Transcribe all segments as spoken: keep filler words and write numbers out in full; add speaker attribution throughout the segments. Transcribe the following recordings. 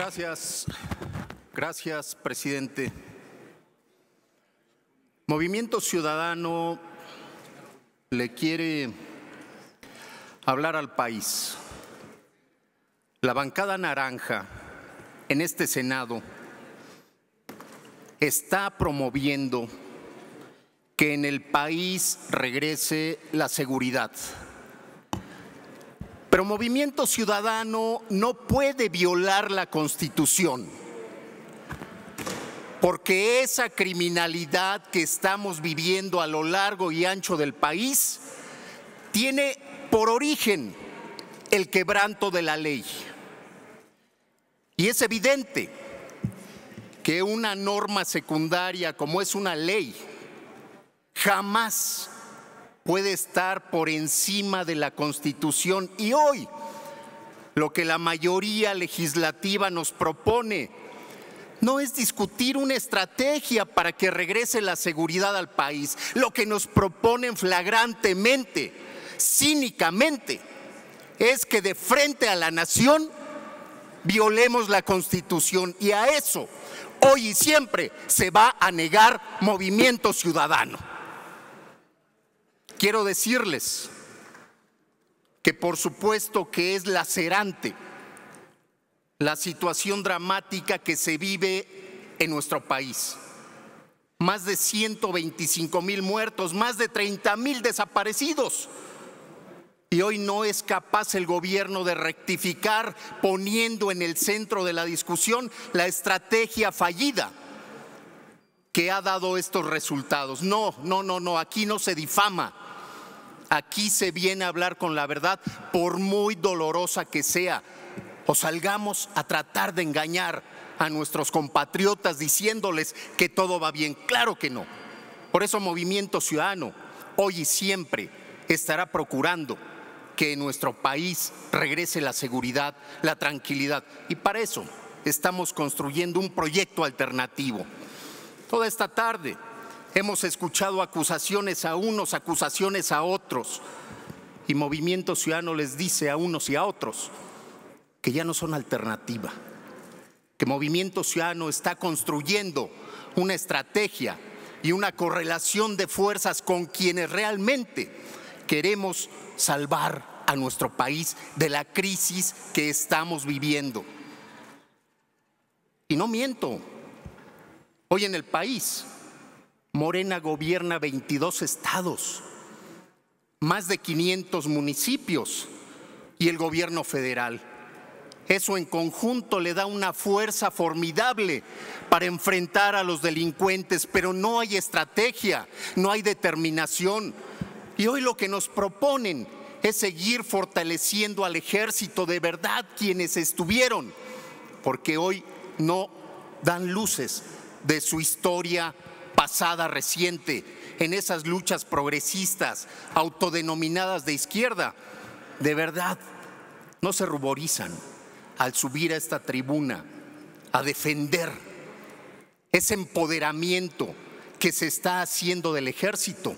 Speaker 1: Gracias. Gracias, presidente. Movimiento Ciudadano le quiere hablar al país. La bancada naranja en este Senado está promoviendo que en el país regrese la seguridad. Pero Movimiento Ciudadano no puede violar la Constitución, porque esa criminalidad que estamos viviendo a lo largo y ancho del país tiene por origen el quebranto de la ley. Y es evidente que una norma secundaria como es una ley jamás puede estar por encima de la Constitución. Y hoy lo que la mayoría legislativa nos propone no es discutir una estrategia para que regrese la seguridad al país. Lo que nos proponen flagrantemente, cínicamente, es que de frente a la nación violemos la Constitución, y a eso hoy y siempre se va a negar Movimiento Ciudadano. Quiero decirles que por supuesto que es lacerante la situación dramática que se vive en nuestro país. Más de ciento veinticinco mil muertos, más de treinta mil desaparecidos. Y hoy no es capaz el gobierno de rectificar, poniendo en el centro de la discusión la estrategia fallida que ha dado estos resultados. No, no, no, no, aquí no se difama. Aquí se viene a hablar con la verdad, por muy dolorosa que sea. O salgamos a tratar de engañar a nuestros compatriotas diciéndoles que todo va bien. Claro que no. Por eso Movimiento Ciudadano hoy y siempre estará procurando que en nuestro país regrese la seguridad, la tranquilidad. Y para eso estamos construyendo un proyecto alternativo. Toda esta tarde hemos escuchado acusaciones a unos, acusaciones a otros. Y Movimiento Ciudadano les dice a unos y a otros que ya no son alternativa, que Movimiento Ciudadano está construyendo una estrategia y una correlación de fuerzas con quienes realmente queremos salvar a nuestro país de la crisis que estamos viviendo. Y no miento, hoy en el país Morena gobierna veintidós estados, más de quinientos municipios y el gobierno federal. Eso en conjunto le da una fuerza formidable para enfrentar a los delincuentes, pero no hay estrategia, no hay determinación. Y hoy lo que nos proponen es seguir fortaleciendo al ejército de verdad, quienes estuvieron, porque hoy no dan luces de su historia pasada reciente en esas luchas progresistas autodenominadas de izquierda. De verdad, no se ruborizan al subir a esta tribuna a defender ese empoderamiento que se está haciendo del ejército.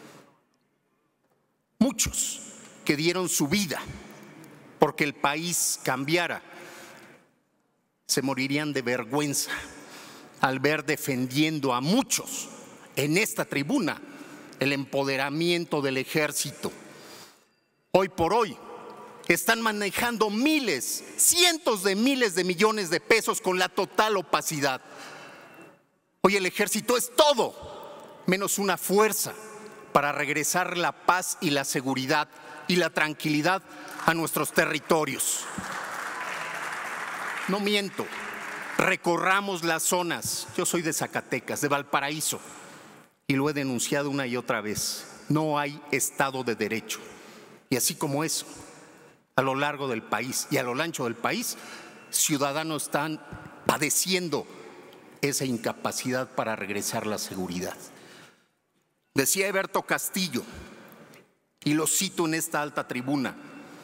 Speaker 1: Muchos que dieron su vida porque el país cambiara se morirían de vergüenza al ver defendiendo a muchos en esta tribuna el empoderamiento del ejército. Hoy por hoy están manejando miles, cientos de miles de millones de pesos con la total opacidad. Hoy el ejército es todo menos una fuerza para regresar la paz y la seguridad y la tranquilidad a nuestros territorios. No miento, recorramos las zonas. Yo soy de Zacatecas, de Valparaíso, y lo he denunciado una y otra vez. No hay Estado de Derecho. Y así como eso, a lo largo del país y a lo ancho del país, ciudadanos están padeciendo esa incapacidad para regresar la seguridad. Decía Eberto Castillo, y lo cito en esta alta tribuna,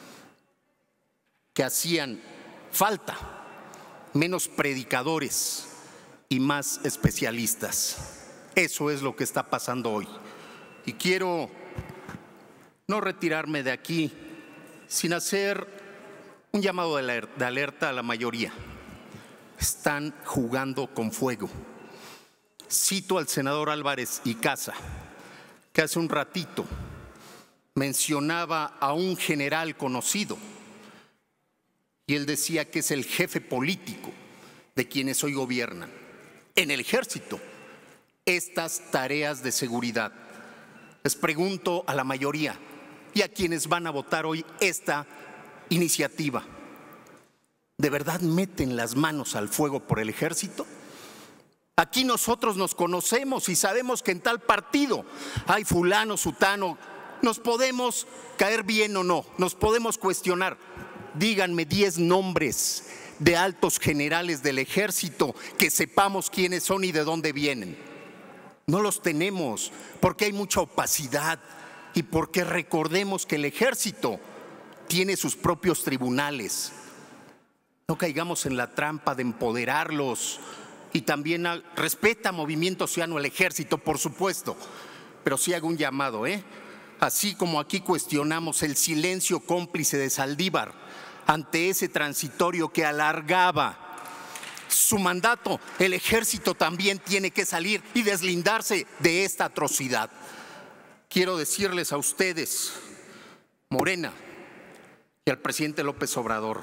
Speaker 1: que hacían falta menos predicadores y más especialistas. Eso es lo que está pasando hoy. Y quiero no retirarme de aquí sin hacer un llamado de alerta a la mayoría. están jugando con fuego. Cito al senador Álvarez y Casa, que hace un ratito mencionaba a un general conocido y él decía que es el jefe político de quienes hoy gobiernan en el ejército estas tareas de seguridad. Les pregunto a la mayoría y a quienes van a votar hoy esta iniciativa, ¿de verdad meten las manos al fuego por el ejército? Aquí nosotros nos conocemos y sabemos que en tal partido hay fulano, sutano, nos podemos caer bien o no, nos podemos cuestionar. Díganme diez nombres de altos generales del ejército que sepamos quiénes son y de dónde vienen. No los tenemos porque hay mucha opacidad y porque recordemos que el ejército tiene sus propios tribunales. No caigamos en la trampa de empoderarlos. Y también a, respeta Movimiento Ciudadano el ejército, por supuesto, pero sí hago un llamado, ¿eh? Así como aquí cuestionamos el silencio cómplice de Saldívar ante ese transitorio que alargaba su mandato, el ejército también tiene que salir y deslindarse de esta atrocidad. Quiero decirles a ustedes, Morena y al presidente López Obrador,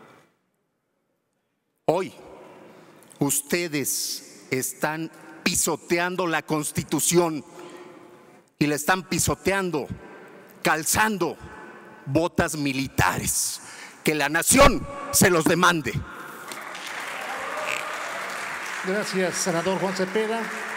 Speaker 1: hoy ustedes están pisoteando la Constitución y la están pisoteando, calzando botas militares. Que la nación se los demande.
Speaker 2: Gracias, senador Juan Cepeda.